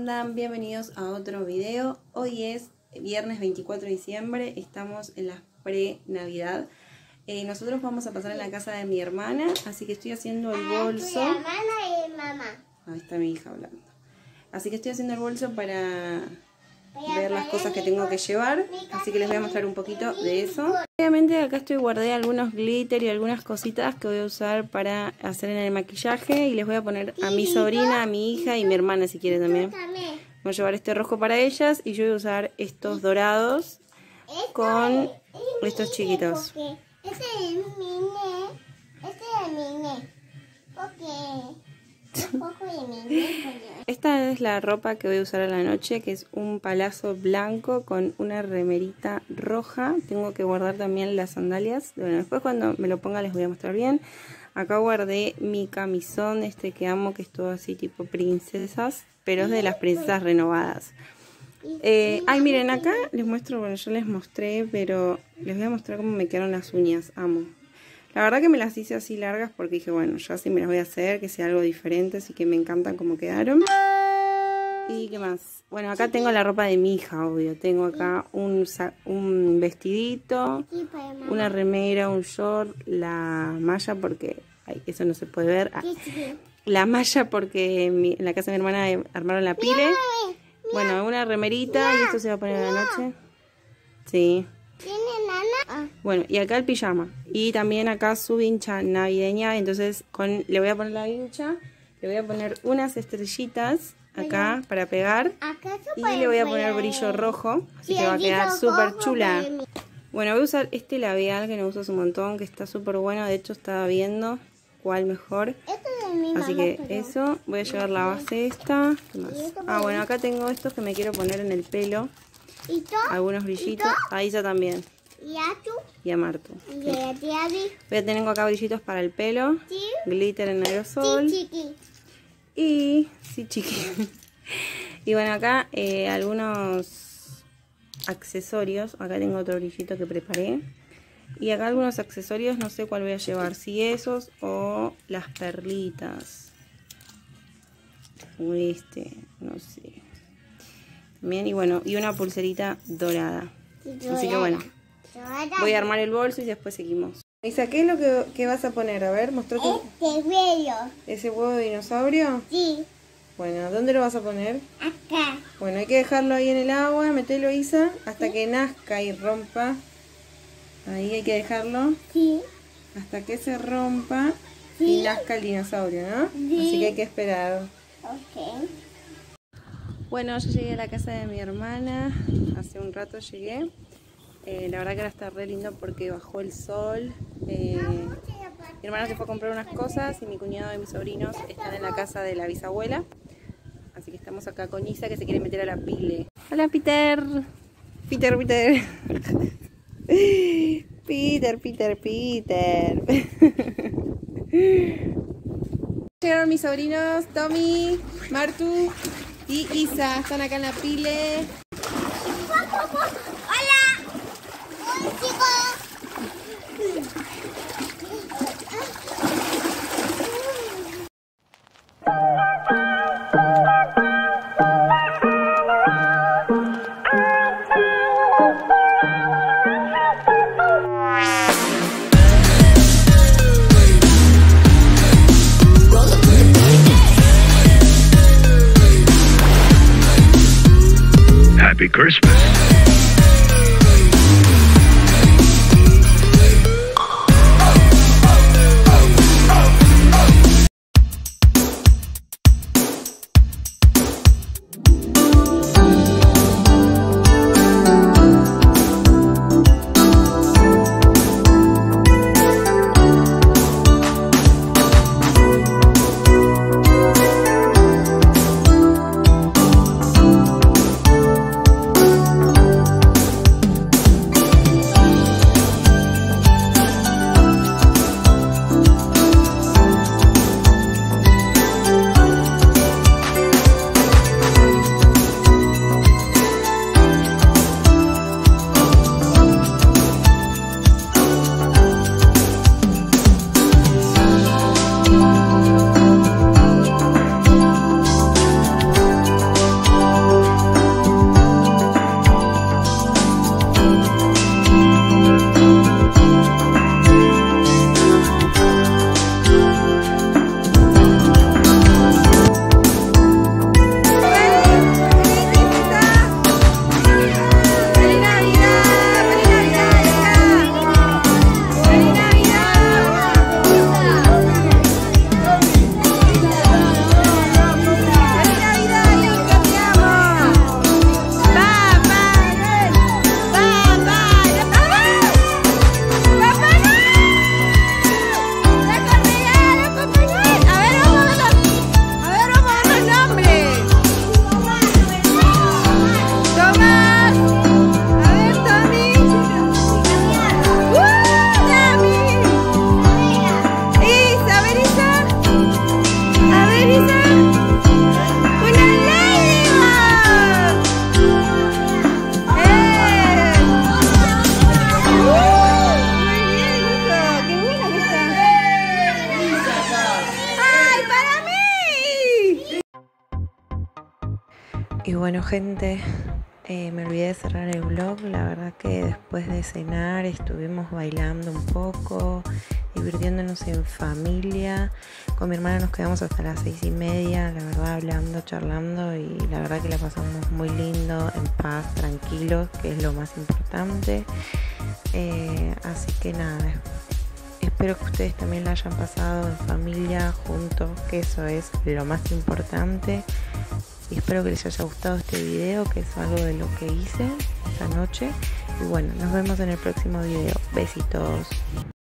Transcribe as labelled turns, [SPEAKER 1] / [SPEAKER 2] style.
[SPEAKER 1] andan? Bienvenidos a otro video. Hoy es viernes 24 de diciembre, estamos en la pre-navidad. Nosotros vamos a pasar en la casa de mi hermana, así que estoy haciendo el bolso.
[SPEAKER 2] Mi hermana y mamá.
[SPEAKER 1] Ahí está mi hija hablando. Así que estoy haciendo el bolso para ver las cosas que tengo que llevar, así que les voy a mostrar un poquito de eso. Obviamente acá guardé algunos glitter y algunas cositas que voy a usar para hacer en el maquillaje y les voy a poner a mi sobrina, a mi hija y mi hermana si quiere también. Voy a llevar este rojo para ellas y yo voy a usar estos dorados con estos chiquitos.
[SPEAKER 2] Este es mi nene.
[SPEAKER 1] Esta es la ropa que voy a usar a la noche, que es un palazo blanco con una remerita roja. Tengo que guardar también las sandalias. Bueno, después cuando me lo ponga les voy a mostrar bien. Acá guardé mi camisón, que amo, que es todo así tipo princesas, pero es de las princesas renovadas. Ay, miren, acá les muestro, bueno, yo les mostré, pero les voy a mostrar cómo me quedaron las uñas. Amo. La verdad que me las hice así largas porque dije, bueno, yo así me las voy a hacer, que sea algo diferente, así que me encantan cómo quedaron. ¿Y qué más? Bueno, acá tengo la ropa de mi hija, obvio. Tengo acá un vestidito, una remera, un short, la malla porque... Ay, eso no se puede ver. Ah, la malla porque en la casa de mi hermana armaron la pile. Bueno, una remerita y esto se va a poner a la noche. Sí.
[SPEAKER 2] ¿Tiene nana?
[SPEAKER 1] Bueno, y acá el pijama. Y también acá su vincha navideña. Entonces le voy a poner la vincha. Le voy a poner unas estrellitas acá para pegar. Y le voy a poner brillo rojo. Así que va a quedar súper chula. Bueno, voy a usar este labial que me gusta un montón. Que está súper bueno. De hecho estaba viendo cuál mejor. Así que eso. Voy a llevar la base esta. ¿Qué más? Ah, bueno, acá tengo estos que me quiero poner en el pelo. Algunos brillitos. A Isa también. Y a Martu. Voy a tener acá brillitos para el pelo. Glitter en aerosol. Y... Sí, chiqui. Y bueno, acá algunos accesorios. Acá tengo otro brillito que preparé. Y acá algunos accesorios. No sé cuál voy a llevar. Si esos o las perlitas. O no sé. También, y bueno, y una pulserita dorada. Así que bueno, voy a armar el bolso y después seguimos. Isa, ¿qué es lo que vas a poner? A ver, mostró que...
[SPEAKER 2] huevo.
[SPEAKER 1] ¿Ese huevo de dinosaurio?
[SPEAKER 2] Sí.
[SPEAKER 1] Bueno, ¿dónde lo vas a poner?
[SPEAKER 2] Acá.
[SPEAKER 1] Bueno, hay que dejarlo ahí en el agua, metelo, Isa, hasta que nazca y rompa. Ahí hay que dejarlo.
[SPEAKER 2] Sí.
[SPEAKER 1] Hasta que se rompa y nazca el dinosaurio, ¿no? Sí. Así que hay que esperar.
[SPEAKER 2] Ok.
[SPEAKER 1] Bueno, yo llegué a la casa de mi hermana, hace un rato llegué. La verdad que ahora está re lindo porque bajó el sol. Mi hermana se fue a comprar unas cosas y mi cuñado y mis sobrinos están en la casa de la bisabuela. Así que estamos acá con Isa que se quiere meter a la pile. Hola, Peter. Peter. Peter. Llegaron mis sobrinos, Tommy, Martu y Isa, están acá en la pile.
[SPEAKER 2] ¡Hola! ¡Hola, chicos!
[SPEAKER 3] Happy Christmas. Bueno, gente, me olvidé de cerrar el vlog. La verdad que después de cenar estuvimos bailando un poco, divirtiéndonos en familia. Con mi hermana nos quedamos hasta las 6:30, la verdad, hablando, charlando, y la verdad que la pasamos muy lindo, en paz, tranquilos, que es lo más importante. Así que nada, espero que ustedes también la hayan pasado en familia, juntos, que eso es lo más importante. Y espero que les haya gustado este video, que es algo de lo que hice esta noche. Y bueno, nos vemos en el próximo video. Besitos.